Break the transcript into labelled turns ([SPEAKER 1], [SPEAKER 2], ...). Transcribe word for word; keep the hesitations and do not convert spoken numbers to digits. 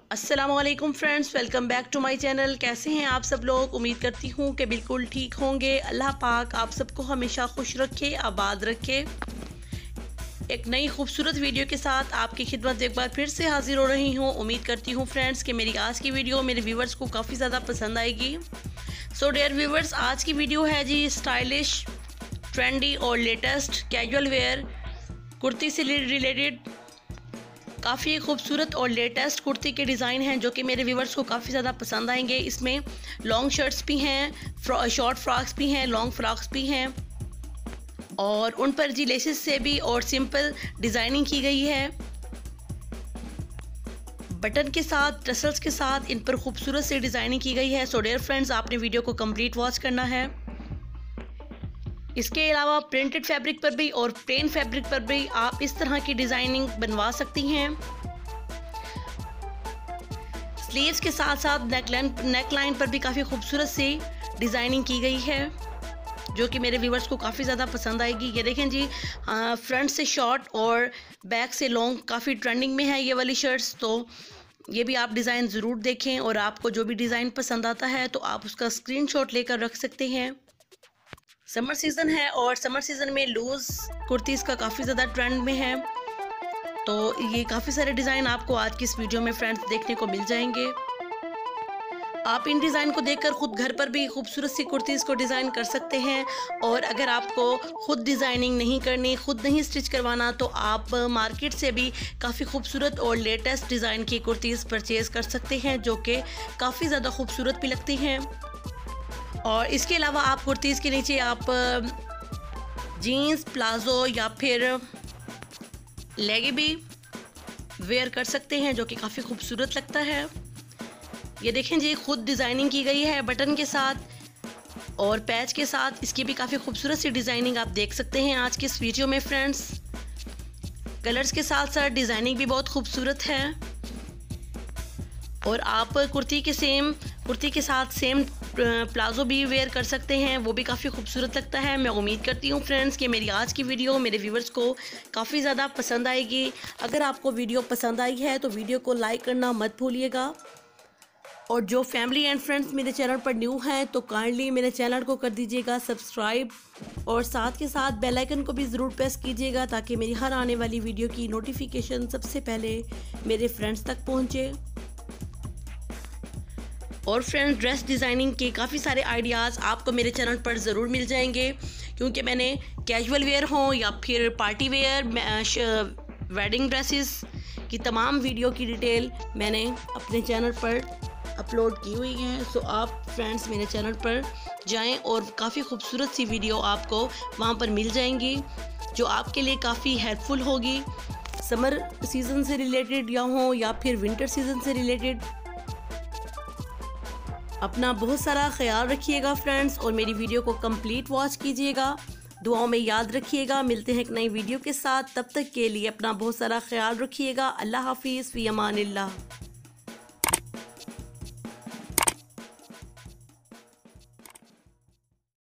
[SPEAKER 1] अस्सलाम वालेकुम friends, welcome back to my channel. कैसे हैं आप सब लोग? उम्मीद करती हूँ कि बिल्कुल ठीक होंगे। अल्लाह पाक आप सबको हमेशा खुश रखे, आबाद रखे। एक नई खूबसूरत वीडियो के साथ आपकी खिदमत एक बार फिर से हाजिर हो रही हूँ। उम्मीद करती हूँ फ्रेंड्स कि मेरी आज की वीडियो मेरे व्यूवर्स को काफ़ी ज़्यादा पसंद आएगी। सो डियर व्यूवर्स, आज की वीडियो है जी स्टाइलिश, ट्रेंडी और लेटेस्ट कैजुअल वेयर कुर्ती से रिलेटेड। काफ़ी खूबसूरत और लेटेस्ट कुर्ती के डिज़ाइन हैं जो कि मेरे व्यूवर्स को काफ़ी ज़्यादा पसंद आएंगे। इसमें लॉन्ग शर्ट्स भी हैं, शॉर्ट फ्रॉक्स भी हैं, लॉन्ग फ्रॉक्स भी हैं और उन पर जी लेसेस से भी और सिंपल डिज़ाइनिंग की गई है। बटन के साथ, टसल्स के साथ इन पर खूबसूरत से डिज़ाइनिंग की गई है। सो डियर फ्रेंड्स, आपने वीडियो को कंप्लीट वॉच करना है। इसके अलावा प्रिंटेड फैब्रिक पर भी और प्लेन फैब्रिक पर भी आप इस तरह की डिज़ाइनिंग बनवा सकती हैं। स्लीव्स के साथ साथ नेकलाइन नेकलाइन पर भी काफ़ी खूबसूरत सी डिज़ाइनिंग की गई है जो कि मेरे व्यूवर्स को काफ़ी ज़्यादा पसंद आएगी। ये देखें जी, फ्रंट से शॉर्ट और बैक से लॉन्ग काफ़ी ट्रेंडिंग में है ये वाली शर्ट्स। तो ये भी आप डिज़ाइन ज़रूर देखें और आपको जो भी डिज़ाइन पसंद आता है तो आप उसका स्क्रीनशॉट लेकर रख सकते हैं। समर सीज़न है और समर सीज़न में लूज़ कुर्तीज़ का काफ़ी ज़्यादा ट्रेंड में है। तो ये काफ़ी सारे डिज़ाइन आपको आज की इस वीडियो में फ्रेंड्स देखने को मिल जाएंगे। आप इन डिज़ाइन को देखकर ख़ुद घर पर भी खूबसूरत सी कुर्तीज़ को डिज़ाइन कर सकते हैं। और अगर आपको ख़ुद डिज़ाइनिंग नहीं करनी, ख़ुद नहीं स्टिच करवाना, तो आप मार्केट से भी काफ़ी खूबसूरत और लेटेस्ट डिज़ाइन की कुर्तीज़ परचेज़ कर सकते हैं जो कि काफ़ी ज़्यादा खूबसूरत भी लगती हैं। और इसके अलावा आप कुर्तीज़ के नीचे आप जीन्स, प्लाज़ो या फिर लेगी भी वेयर कर सकते हैं जो कि काफ़ी खूबसूरत लगता है। ये देखें जी, खुद डिज़ाइनिंग की गई है बटन के साथ और पैच के साथ। इसकी भी काफ़ी खूबसूरत सी डिज़ाइनिंग आप देख सकते हैं आज की इस वीडियो में फ्रेंड्स। कलर्स के साथ साथ डिज़ाइनिंग भी बहुत खूबसूरत है और आप कुर्ती के सेम कुर्ती के साथ सेम प्लाज़ो भी वेयर कर सकते हैं, वो भी काफ़ी खूबसूरत लगता है। मैं उम्मीद करती हूँ फ्रेंड्स कि मेरी आज की वीडियो मेरे व्यूवर्स को काफ़ी ज़्यादा पसंद आएगी। अगर आपको वीडियो पसंद आई है तो वीडियो को लाइक करना मत भूलिएगा। और जो फैमिली एंड फ्रेंड्स मेरे चैनल पर न्यू हैं तो काइंडली मेरे चैनल को कर दीजिएगा सब्सक्राइब और साथ के साथ बेल आइकन को भी ज़रूर प्रेस कीजिएगा ताकि मेरी हर आने वाली वीडियो की नोटिफिकेशन सबसे पहले मेरे फ्रेंड्स तक पहुँचे। और फ्रेंड्स, ड्रेस डिज़ाइनिंग के काफ़ी सारे आइडियाज़ आपको मेरे चैनल पर ज़रूर मिल जाएंगे क्योंकि मैंने कैजुअल वेयर हो या फिर पार्टी वेयर, वेडिंग ड्रेसेस की तमाम वीडियो की डिटेल मैंने अपने चैनल पर अपलोड की हुई है। सो आप फ्रेंड्स मेरे चैनल पर जाएं और काफ़ी खूबसूरत सी वीडियो आपको वहां पर मिल जाएंगी जो आपके लिए काफ़ी हेल्पफुल होगी। समर सीज़न से रिलेटेड या हो या फिर विंटर सीज़न से रिलेटेड। अपना बहुत सारा ख्याल रखिएगा फ्रेंड्स और मेरी वीडियो को कंप्लीट वॉच कीजिएगा। दुआओं में याद रखिएगा। मिलते हैं एक नई वीडियो के साथ, तब तक के लिए अपना बहुत सारा ख्याल रखिएगा। अल्लाह हाफिज़, फ़ी अमानिल्लाह।